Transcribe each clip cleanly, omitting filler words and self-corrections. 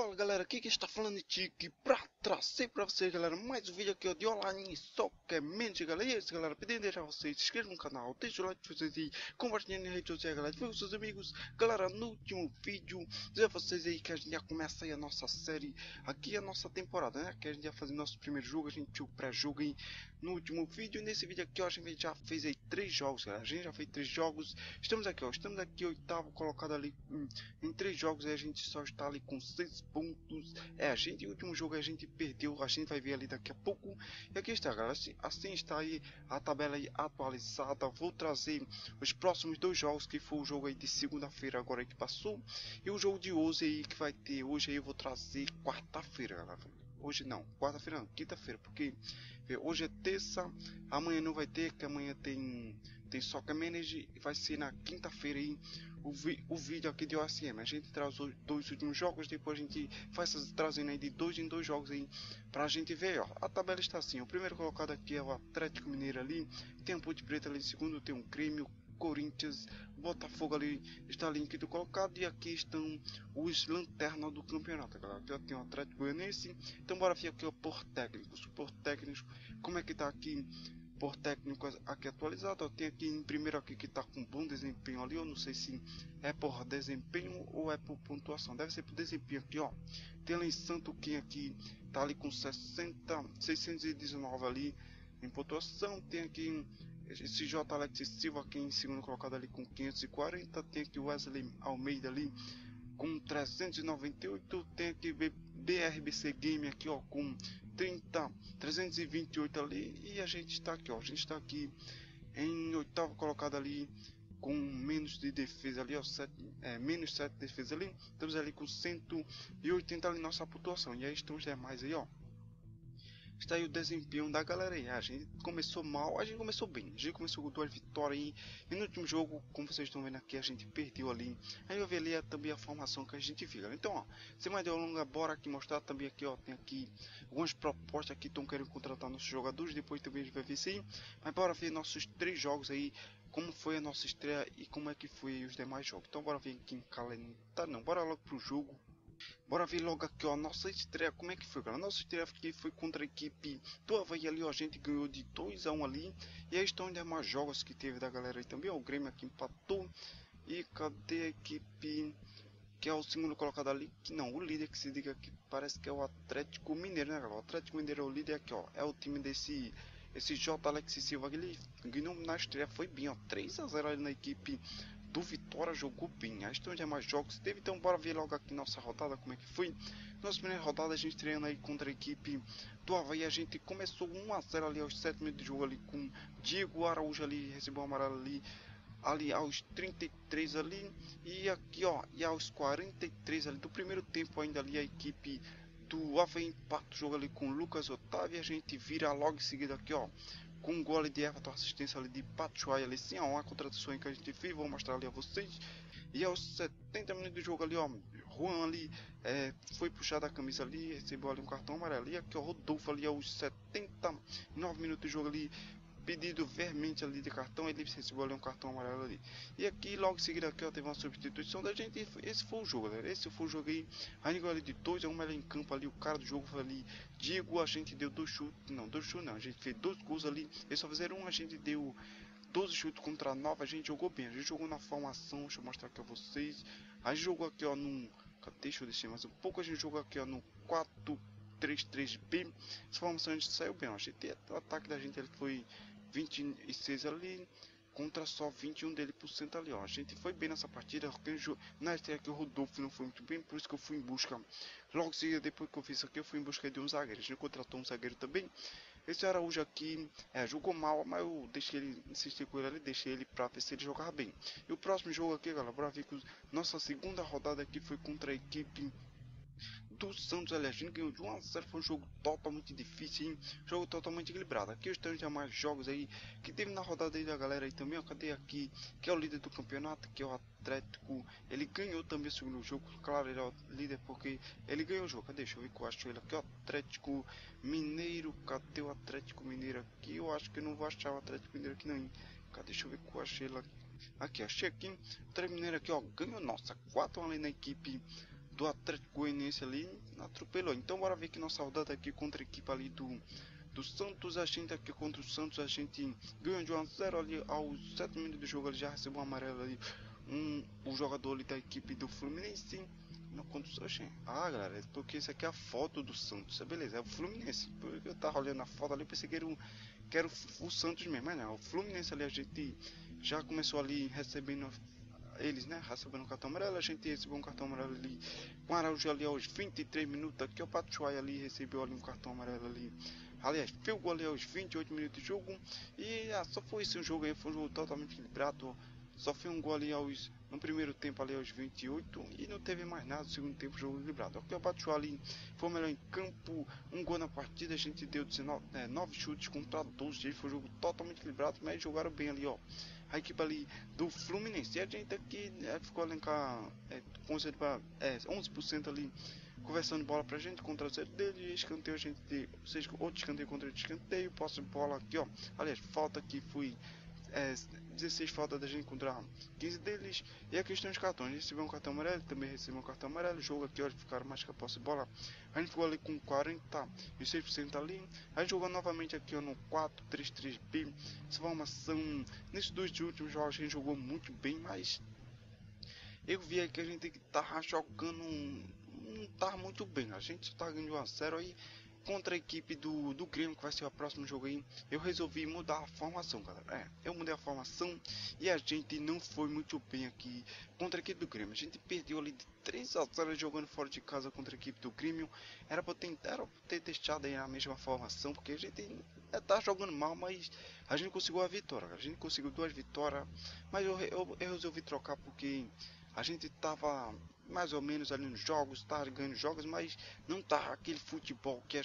Fala galera, aqui que está falando de Tiki pra trazer pra vocês galera mais um vídeo aqui ó, de online somente galera. E é isso galera, pedindo deixar vocês se inscrevam no canal, deixa o like de vocês aí, compartilhem nas redes sociais galera, com seus amigos. Galera, no último vídeo, dizer a vocês aí que a gente já começa aí a nossa série, aqui a nossa temporada, né? Que a gente já faz o nosso primeiro jogo, a gente tinha o pré-jogo aí no último vídeo. E nesse vídeo aqui ó, a gente já fez aí 3 jogos galera, a gente já fez 3 jogos. Estamos aqui ó, estamos aqui oitavo colocado ali em 3 jogos, aí a gente só está ali com 6 pontos. O último jogo a gente perdeu, a gente vai ver ali daqui a pouco. E aqui está galera, assim está aí a tabela aí atualizada. Vou trazer os próximos 2 jogos, que foi o jogo aí de segunda-feira agora que passou, e o jogo de hoje aí que vai ter hoje aí. Eu vou trazer quarta-feira galera. Hoje não, quarta-feira não, quinta-feira, porque hoje é terça, amanhã não vai ter, que amanhã tem Soccer Manager, e vai ser na quinta-feira aí o vídeo aqui de OSM. A gente traz os 2 últimos jogos, depois a gente faz trazendo aí de 2 em 2 jogos aí pra gente ver, ó. A tabela está assim, o primeiro colocado aqui é o Atlético Mineiro ali, tem o Ponte Preta ali em segundo, tem o Grêmio, Corinthians, Botafogo ali está ali em quinto colocado, e aqui estão os lanternas do campeonato, galera. Já tem o Atlético Goianiense. Então bora ver aqui ó, por técnicos, como é que tá aqui por técnico aqui atualizado. Eu tenho aqui em primeiro aqui que está com bom desempenho ali, eu não sei se é por desempenho ou é por pontuação, deve ser por desempenho aqui ó. Tem ali Santo quem aqui tá ali com 619 ali em pontuação. Tem aqui esse J Alex Silva aqui em segundo colocado ali com 540. Tem aqui o Wesley Almeida ali com 398. Tem aqui BRBC Game aqui ó com 328 ali. E a gente está aqui ó, a gente está aqui em oitavo colocado ali com menos de defesa ali ó, menos 7 defesa ali. Estamos ali com 180 ali nossa pontuação. E aí estão os demais aí ó. Está aí o desempenho da galera aí. A gente começou mal, a gente começou bem, a gente começou com 2 vitórias aí. E no último jogo, como vocês estão vendo aqui, a gente perdeu ali. Aí eu vi ali também a formação que a gente fica. Então ó, sem mais delongas, bora aqui mostrar também aqui ó. Tem aqui algumas propostas que estão querendo contratar nossos jogadores. Depois também a gente vai ver sim. Mas bora ver nossos 3 jogos aí, como foi a nossa estreia e como é que foi os demais jogos. Então bora ver aqui em calendário, não, bora logo pro jogo. Bora ver logo aqui ó, a nossa estreia, como é que foi galera. Nossa estreia aqui foi contra a equipe do Avaí ali ó, a gente ganhou de 2-1 ali. E aí estão ainda mais jogos que teve da galera aí também ó. O Grêmio aqui empatou. E cadê a equipe que é o segundo colocado ali? Que não, o líder que se diga que parece que é o Atlético Mineiro, né galera. O Atlético Mineiro é o líder aqui ó, é o time desse J Alex Silva. Ele ganhou na estreia, foi bem ó, 3-0 ali na equipe do Vitória, jogou bem. Aí estão já mais jogos teve, então bora ver logo aqui nossa rodada como é que foi. Nossa primeira rodada a gente treinando aí contra a equipe do Avaí. A gente começou 1-0 ali aos 7 minutos de jogo ali com Diego Araújo ali, recebeu um amarelo ali aos 33 ali. E aqui ó, e aos 43 ali do primeiro tempo ainda ali a equipe do Avaí empata o jogo ali com Lucas Otávio. E a gente vira logo em seguida aqui ó, com um gol de Everton, assistência ali de Batshuayi ali, sim, uma contratação que a gente fez, vou mostrar ali a vocês. E aos 70 minutos do jogo ali, ó, Juan ali foi puxado a camisa ali, recebeu ali um cartão amarelo. E aqui ó, Rodolfo ali aos 79 minutos do jogo ali, pedido veemente ali de cartão, ele recebeu ali um cartão amarelo ali. E aqui logo em seguida aqui ó, teve uma substituição da gente. Esse foi o jogo galera, esse foi o jogo aí. A gente ali de 2-1 ali em campo ali, o cara do jogo foi ali Diego. A gente deu 2 chutes, não, a gente fez 2 gols ali, eles só fizeram um. A gente deu 12 chutes contra 9, a gente jogou bem, a gente jogou na formação, deixa eu mostrar aqui a vocês. A gente jogou aqui ó num, deixa eu descer mais um pouco, a gente jogou aqui ó no 4-3-3-B. Essa formação a gente saiu bem, ó. A gente, o ataque da gente ele foi 26 ali contra só 21 dele por cento ali ó. A gente foi bem nessa partida. Na estreia aqui o Rodolfo não foi muito bem, por isso que eu fui em busca, logo em seguida depois que eu fiz isso aqui, eu fui em busca de um zagueiro. A gente contratou um zagueiro também. Esse Araújo aqui jogou mal, mas eu deixei ele, insisti com ele ali, deixei ele pra ver se ele jogava bem. E o próximo jogo aqui galera, bora ver que nossa segunda rodada aqui foi contra a equipe do Santos. Ali a gente ganhou de 1-0, foi um jogo totalmente difícil, hein? Jogo totalmente equilibrado. Aqui estão já mais jogos aí que teve na rodada aí da galera aí também, ó. Cadê aqui, que é o líder do campeonato, que é o Atlético. Ele ganhou também o segundo jogo, claro, ele é o líder porque ele ganhou o jogo. Cadê? Deixa eu ver que eu acho ele aqui, ó. Atlético Mineiro, cadê o Atlético Mineiro aqui? Eu acho que eu não vou achar o Atlético Mineiro aqui não, hein? Cadê? Deixa eu ver que eu achei ele aqui. Aqui, achei aqui. O Atlético Mineiro aqui, ó, ganhou, nossa, 4 ali na equipe do Atlético Goianiense ali atropelou. Então bora ver que nossa rodada aqui contra a equipe ali do Santos. A gente aqui contra o Santos, a gente ganhou de 1 a 0 ali aos 7 minutos do jogo. Ele já recebeu um amarelo ali, o jogador ali da equipe do Fluminense. Não, contra o Santos. Ah, galera, é porque isso aqui é a foto do Santos. Beleza, é o Fluminense. Porque eu tava olhando a foto ali, eu pensei que era o Santos mesmo, mas não, o Fluminense ali. A gente já começou ali recebendo eles, né, recebendo um cartão amarelo. A gente recebeu um cartão amarelo ali com o Araújo ali aos 23 minutos. Aqui o Batshuayi ali recebeu ali um cartão amarelo ali. Aliás, fez o gol ali aos 28 minutos de jogo. E só foi esse um jogo aí, foi um jogo totalmente equilibrado. Só foi um gol ali no primeiro tempo ali aos 28 e não teve mais nada no segundo tempo, jogo equilibrado. Aqui o Batshuayi ali foi o melhor em campo, um gol na partida. A gente deu 9 chutes contra 12. Foi um jogo totalmente equilibrado, mas jogaram bem ali, ó. A equipe ali do Fluminense. E a gente aqui ficou a elencar com 11% ali, conversando bola pra gente contra o zero dele. Escanteio, a gente tem, ou seja, outro escanteio contra outro escanteio. Posse de bola aqui, ó. Aliás, falta aqui foi 16 falta da gente contra 15 deles. E a questão dos cartões, recebeu um cartão amarelo, também recebeu um cartão amarelo. Jogo aqui, ó, ficaram mais que a posse de bola. A gente ficou ali com 46% ali. A gente jogou novamente aqui, ó, no 4-3-3-B. Essa formação, nesses dois últimos jogos a gente jogou muito bem, mas eu vi aí que a gente tava jogando, não tava muito bem. A gente tá ganhando 1 a 0 aí contra a equipe do Grêmio, que vai ser o próximo jogo aí. Eu resolvi mudar a formação, galera. Eu mudei a formação e a gente não foi muito bem aqui contra a equipe do Grêmio. A gente perdeu ali de 3 a 0 jogando fora de casa contra a equipe do Grêmio. Era pra ter deixado aí a mesma formação, porque a gente tá jogando mal, mas a gente conseguiu a vitória. A gente conseguiu 2 vitórias, mas eu resolvi trocar porque a gente tava mais ou menos ali nos jogos, tá ganhando jogos, mas não tá aquele futebol que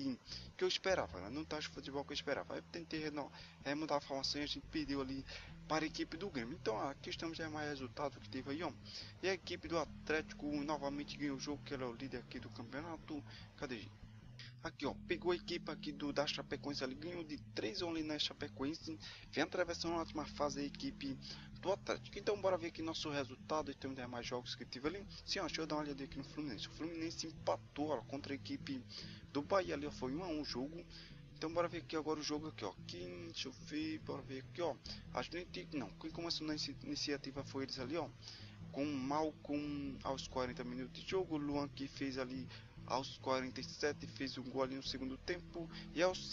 eu esperava, né? Não tá o futebol que eu esperava. Eu tentei mudar a formação e a gente perdeu ali para a equipe do Grêmio. Então aqui estamos já mais resultado que teve aí, ó. E a equipe do Atlético novamente ganhou o jogo, que era o líder aqui do campeonato. Cadê? Aqui, ó, pegou a equipe aqui da Chapecoense ali, ganhou de 3-1 ali na Chapecoense, vem atravessando uma ótima fase a equipe do Atlético. Então bora ver aqui nosso resultado e temos mais jogos que tive ali. Sim, ó, deixa eu dar uma olhada aqui no Fluminense. O Fluminense empatou, ó, contra a equipe do Bahia ali, ó, foi 1-1 o jogo. Então bora ver aqui agora o jogo aqui, ó. Deixa eu ver, bora ver aqui, ó. A gente, não, quem começou na iniciativa foi eles ali, ó. Com o Malcom aos 40 minutos de jogo, o Luan que fez ali aos 47, fez um gol ali no segundo tempo. E aos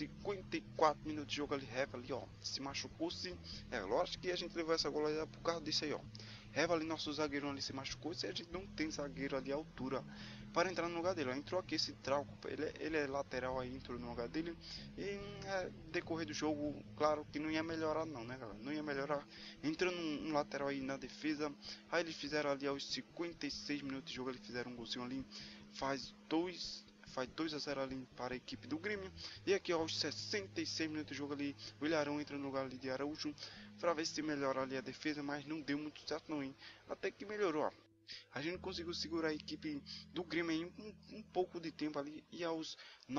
54 minutos de jogo ali, Reva ali, ó, se machucou-se. Lógico que a gente levou essa goleada por causa disso aí, ó. Reva ali, nosso zagueiro ali se machucou-se. E a gente não tem zagueiro ali à altura para entrar no lugar dele, ó. Entrou aqui esse Trauco, ele é lateral aí, entrou no lugar dele. E decorrer do jogo, claro que não ia melhorar não, né, galera? Não ia melhorar. Entrando um lateral aí na defesa. Aí eles fizeram ali aos 56 minutos de jogo, eles fizeram um golzinho ali. Faz 2 a 0 ali para a equipe do Grêmio. E aqui aos 66 minutos de jogo ali, o Ilharão entra no lugar ali de Araújo para ver se melhora ali a defesa, mas não deu muito certo não, hein? Até que melhorou, ó. A gente conseguiu segurar a equipe do Grêmio em um pouco de tempo ali. E aos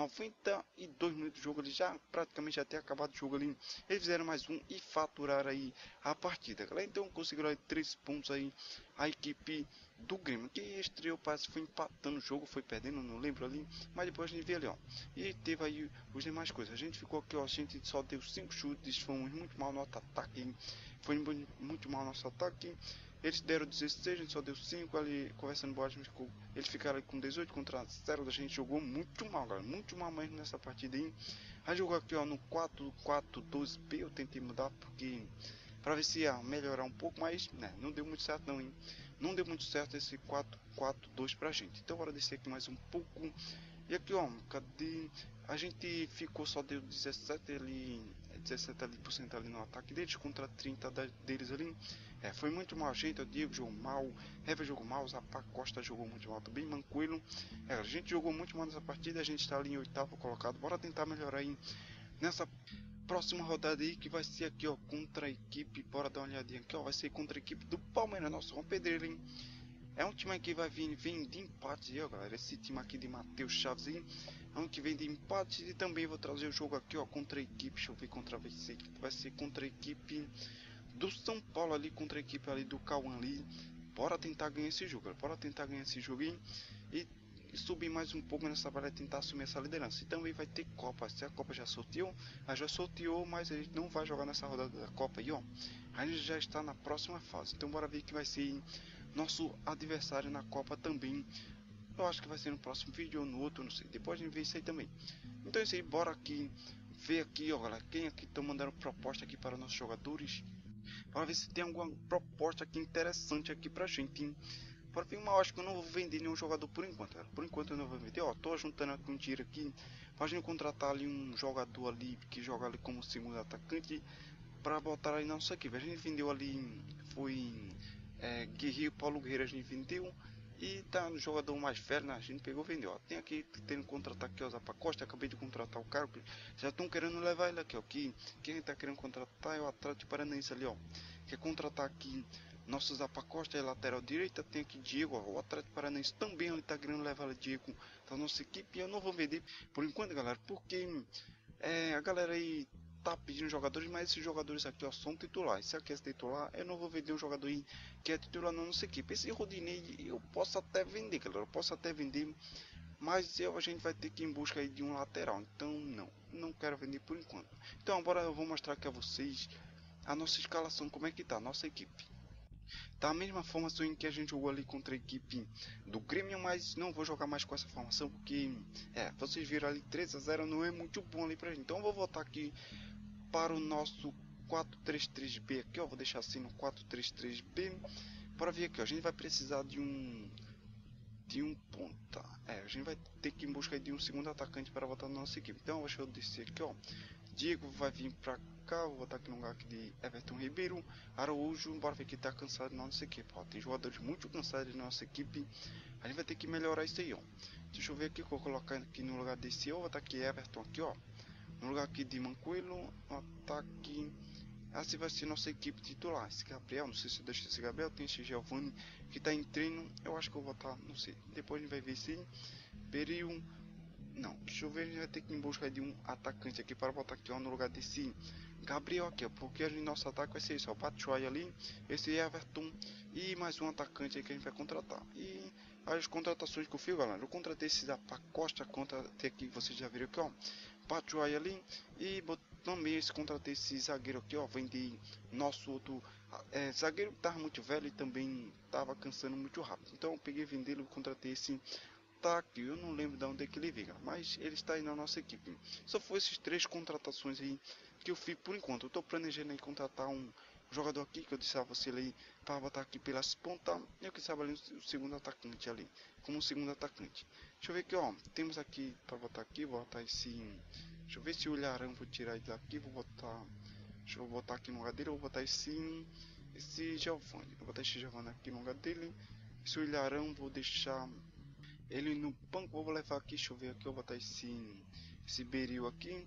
92 minutos de jogo, ele já praticamente já tinha acabado o jogo ali. Eles fizeram mais um e faturaram aí a partida, galera. Então conseguiram aí 3 pontos aí a equipe do Grêmio, que estreou, parece que foi empatando o jogo, foi perdendo, não lembro ali. Mas depois a gente vê ali, ó. E teve aí os demais coisas. A gente ficou aqui, ó. A gente só deu 5 chutes, fomos muito mal no ataque. Foi muito mal nosso ataque. Eles deram 16, a gente só deu 5 ali, conversando boa, eles ficaram com 18 contra 0, a gente jogou muito mal, galera, muito mal mesmo nessa partida aí. A gente jogou aqui, ó, no 4-4-2-B, eu tentei mudar porque para ver se ia melhorar um pouco, mas né, não deu muito certo não, hein. Não deu muito certo esse 4-4-2 pra gente. Então bora descer aqui mais um pouco. E aqui, ó, cadê? A gente ficou, só deu 17 ali, 17 ali, por cento ali no ataque deles contra 30 deles ali. Foi muito mal a gente, o Diego jogou mal, Hever jogou mal, o Zapata Costa jogou muito mal também, Mancoelho. A gente jogou muito mal nessa partida, a gente está ali em 8º colocado. Bora tentar melhorar aí nessa próxima rodada aí, que vai ser aqui, ó, contra a equipe, bora dar uma olhadinha aqui, ó, vai ser contra a equipe do Palmeiras, nosso João Pedreiro, hein. É um time que vai vir de empate, ó, galera. Esse time aqui de Matheus Chaves aí, é um que vem de empate. E também vou trazer o jogo aqui, ó, contra a equipe, deixa eu ver contra vai ser contra a equipe do São Paulo ali, contra a equipe ali do Cauã ali. bora tentar ganhar esse jogo, galera. Bora tentar ganhar esse jogo e subir mais um pouco nessa tabela e tentar assumir essa liderança. E também vai ter Copa. Se a Copa já sorteou, mas a gente não vai jogar nessa rodada da Copa aí, ó. A gente já está na próxima fase. Então bora ver que vai ser nosso adversário na Copa também. Eu acho que vai ser no próximo vídeo ou no outro, não sei. Depois a gente vê isso aí também. Então é isso aí, bora aqui ver aqui, ó, galera, quem aqui estão mandando proposta aqui para nossos jogadores. Para ver se tem alguma proposta aqui interessante aqui pra gente, hein? Para ver, eu acho que eu não vou vender nenhum jogador por enquanto, cara. Por enquanto eu não vou vender. Ó, tô juntando aqui um dinheiro aqui pra gente contratar ali um jogador ali que joga ali como segundo atacante para botar aí na nossa equipe. A gente vendeu ali, foi Guerreiro Paulo Guerreiro, a gente vendeu. E tá no jogador mais velho, né? A gente pegou e vendeu. Ó. Tem aqui, tendo contratar aqui o Zapa Costa. Acabei de contratar o cara. Já estão querendo levar ele aqui, ó. Quem tá querendo contratar é o Atlético Paranaense ali, ó. Quer contratar aqui nosso Zapa Costa, é lateral direita. Tem aqui Diego, ó. O Atlético Paranaense também ele tá querendo levar o Diego da nossa equipe. E eu não vou vender por enquanto, galera, porque a galera aí tá pedindo jogadores, mas esses jogadores aqui, ó, são titulares. Se aqui é titular, eu não vou vender um jogador aí que é titular na nossa equipe. Esse Rodinei eu posso até vender, galera, eu posso até vender, mas a gente vai ter que ir em busca aí de um lateral. Então não quero vender por enquanto. Então agora eu vou mostrar aqui a vocês a nossa escalação, como é que tá a nossa equipe. Tá a mesma formação em que a gente jogou ali contra a equipe do Grêmio, mas não vou jogar mais com essa formação porque vocês viram ali 3-0, não é muito bom ali pra gente. Então eu vou voltar aqui para o nosso 4-3-3-B aqui, ó, vou deixar assim no 4-3-3-B. Para ver aqui, ó, a gente vai precisar de um ponta. A gente vai ter que ir em busca de um segundo atacante para botar na nossa equipe. Então, deixa eu descer aqui, ó. Diego vai vir para cá, vou botar aqui no lugar aqui de Everton Ribeiro. Araújo, bora ver que tá cansado na nossa equipe, ó. Tem jogadores muito cansados na nossa equipe. A gente vai ter que melhorar isso aí, ó. Deixa eu ver aqui, vou colocar aqui no lugar desse, ó, vou botar aqui Everton aqui, ó. No lugar aqui de Mancoelho, no ataque. Assim vai ser nossa equipe titular. Esse Gabriel, não sei se eu deixo esse Gabriel. Tem esse Giovanni que tá em treino. Eu acho que eu vou botar, não sei. Depois a gente vai ver se Beril. Não, deixa eu ver. A gente vai ter que ir em busca de um atacante aqui para botar aqui, ó, no lugar desse Gabriel aqui, ó. Porque nosso ataque vai ser isso, ó. Batshuayi ali, esse Everton e mais um atacante aí que a gente vai contratar. E as contratações que eu fiz, galera. Eu contratei esse Zapa Costa, contratei aqui, vocês já viram aqui, ó. Batshuayi ali e também contratei esse zagueiro aqui, ó, vendi nosso outro zagueiro que tava muito velho e também tava cansando muito rápido. Então eu peguei, vendi ele, contratei esse aqui, eu não lembro de onde é que ele veio, mas ele está aí na nossa equipe. Só foi esses três contratações aí que eu fiz por enquanto. Eu tô planejando aí contratar um jogador aqui que eu disse a você ali para botar aqui pelas pontas. Eu que sabe ali o segundo atacante ali, como segundo atacante. Deixa eu ver aqui, ó, temos aqui para botar aqui, vou botar esse. Deixa eu ver se o Ilharão vou tirar ele daqui, vou botar. Deixa eu botar aqui no lugar dele, eu vou botar esse Giovanni. Vou botar esse Giovanni aqui no lugar dele. Esse Ilharão vou deixar ele no banco, vou levar aqui, deixa eu ver aqui, eu vou botar esse Beril aqui.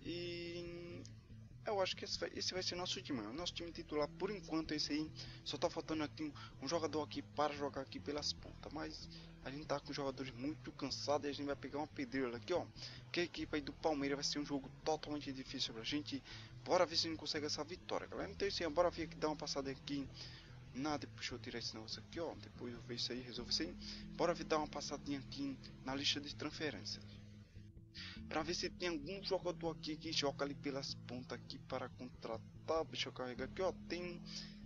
E eu acho que esse vai ser nosso time, mano. Nosso time titular por enquanto é esse aí. Só tá faltando aqui um jogador aqui para jogar aqui pelas pontas. Mas a gente tá com jogadores muito cansados e a gente vai pegar uma pedreira aqui, ó. Que a equipe aí do Palmeiras vai ser um jogo totalmente difícil pra gente. Bora ver se a gente consegue essa vitória, galera. Então é isso aí, bora ver aqui, dar uma passada aqui. Deixa eu tirar esse negócio aqui, ó. Depois eu vejo isso aí, resolvo isso aí. Bora ver, dar uma passadinha aqui na lista de transferências. Pra ver se tem algum jogador aqui que joga ali pelas pontas aqui para contratar. Deixa eu carregar aqui, ó. Tem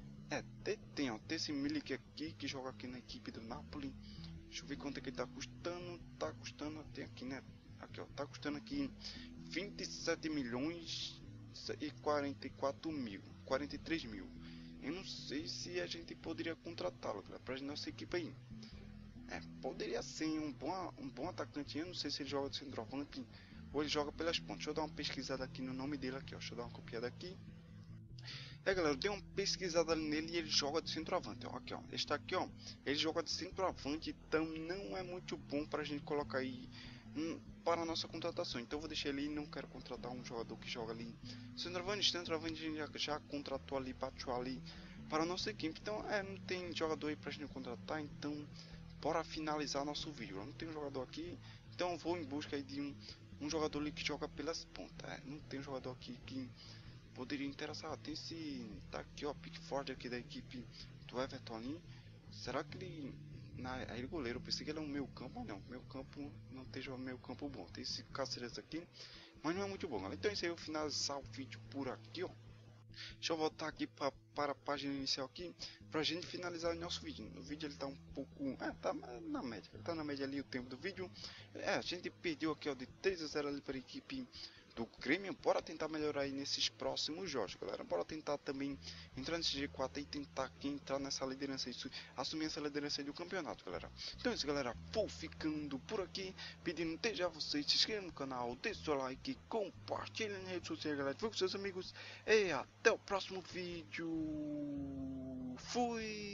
ó. Tem esse Milik aqui que joga aqui na equipe do Napoli. Deixa eu ver quanto é que ele tá custando. Tá custando, tem aqui, né? Aqui, ó. Tá custando aqui 27 milhões e 44 mil. 43 mil. Eu não sei se a gente poderia contratá-lo para nossa equipe aí. Poderia ser um bom atacante. Eu não sei se ele joga de centroavante ou ele joga pelas pontas. Deixa eu dar uma pesquisada aqui no nome dele aqui, ó. Deixa eu dar uma copiada aqui. Galera, eu dei uma pesquisada nele e ele joga de centroavante, ó. Aqui, ó. Este aqui, ó. Ele joga de centroavante, então não é muito bom para a gente colocar aí para a nossa contratação. Então eu vou deixar ele, não quero contratar um jogador que joga ali centroavante a gente já contratou ali, bateu ali para a nossa equipe. Então não tem jogador aí para a gente contratar, então bora finalizar nosso vídeo. Não tem um jogador aqui, então eu vou em busca aí de um jogador ali que joga pelas pontas. Não tem um jogador aqui que poderia interessar. Tem esse, tá aqui, ó, Pickford aqui da equipe do Everton ali. Será que ele... Aí o goleiro, eu pensei que ele é um meio campo, mas não. Meio campo não esteja um meio campo bom. Tem esse Cáceres aqui, mas não é muito bom, galera. Então é isso aí, eu vou finalizar o vídeo por aqui, ó. Deixa eu voltar aqui para a página inicial aqui, pra gente finalizar o nosso vídeo. O vídeo ele tá um pouco... tá na média. Ele tá na média ali o tempo do vídeo. A gente perdeu aqui, ó, de 3-0 ali para a equipe do Grêmio. Bora tentar melhorar aí nesses próximos jogos, galera. Bora tentar também entrar nesse G4 e tentar aqui entrar nessa liderança, assumir essa liderança aí do campeonato, galera. Então é isso, galera. Vou ficando por aqui, pedindo desde a vocês se inscrevam no canal, deixe seu like, compartilhem nas redes sociais, galera. Fique com seus amigos e até o próximo vídeo. Fui!